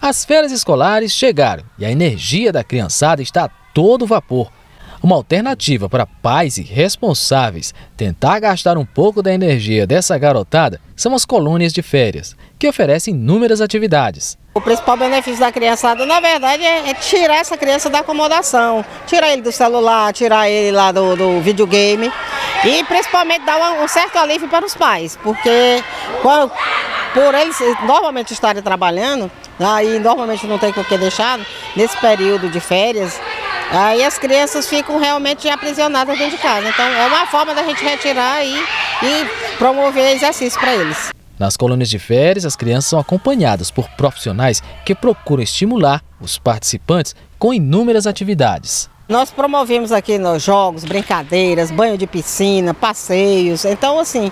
As férias escolares chegaram e a energia da criançada está a todo vapor. Uma alternativa para pais e responsáveis tentar gastar um pouco da energia dessa garotada são as colônias de férias, que oferecem inúmeras atividades. O principal benefício da criançada, na verdade, é tirar essa criança da acomodação, tirar ele do celular, tirar ele lá do videogame e principalmente dar um certo alívio para os pais, porque por eles normalmente estarem trabalhando, aí normalmente não tem com o que deixar nesse período de férias, aí as crianças ficam realmente aprisionadas dentro de casa. Então é uma forma da gente retirar e promover exercício para eles. Nas colônias de férias, as crianças são acompanhadas por profissionais que procuram estimular os participantes com inúmeras atividades. Nós promovemos aqui nos jogos, brincadeiras, banho de piscina, passeios. Então, assim,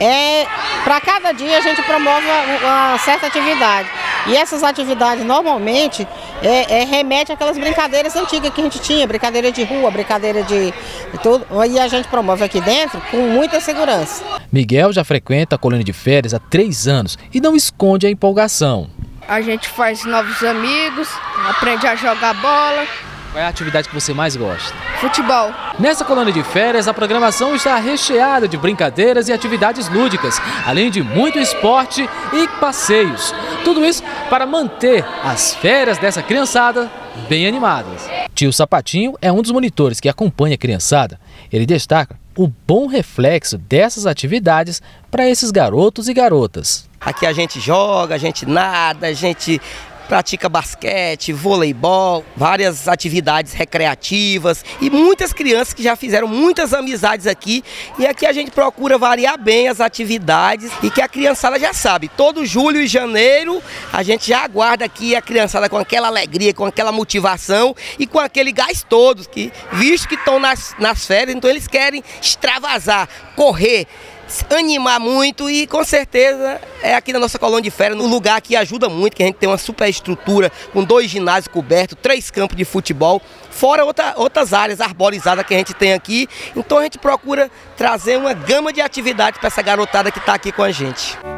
para cada dia a gente promove uma certa atividade. E essas atividades, normalmente, remete àquelas brincadeiras antigas que a gente tinha, brincadeira de rua, brincadeira de tudo. E a gente promove aqui dentro com muita segurança. Miguel já frequenta a colônia de férias há 3 anos e não esconde a empolgação. A gente faz novos amigos, aprende a jogar bola. Qual é a atividade que você mais gosta? Futebol. Nessa colônia de férias, a programação está recheada de brincadeiras e atividades lúdicas, além de muito esporte e passeios. Tudo isso para manter as férias dessa criançada bem animadas. Tio Sapatinho é um dos monitores que acompanha a criançada. Ele destaca o bom reflexo dessas atividades para esses garotos e garotas. Aqui a gente joga, a gente nada, a gente pratica basquete, voleibol, várias atividades recreativas e muitas crianças que já fizeram muitas amizades aqui. E aqui a gente procura variar bem as atividades e que a criançada já sabe, todo julho e janeiro a gente já aguarda aqui a criançada com aquela alegria, com aquela motivação e com aquele gás todo, que visto que estão nas férias, então eles querem extravasar, correr, animar muito e com certeza é aqui na nossa colônia de férias, um lugar que ajuda muito, que a gente tem uma super estrutura com 2 ginásios cobertos, 3 campos de futebol, fora outras áreas arborizadas que a gente tem aqui. Então a gente procura trazer uma gama de atividades para essa garotada que está aqui com a gente.